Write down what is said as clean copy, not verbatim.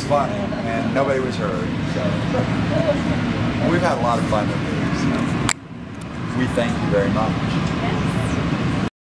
funny, and nobody was hurt. So we've had a lot of fun with it. So we thank you very much.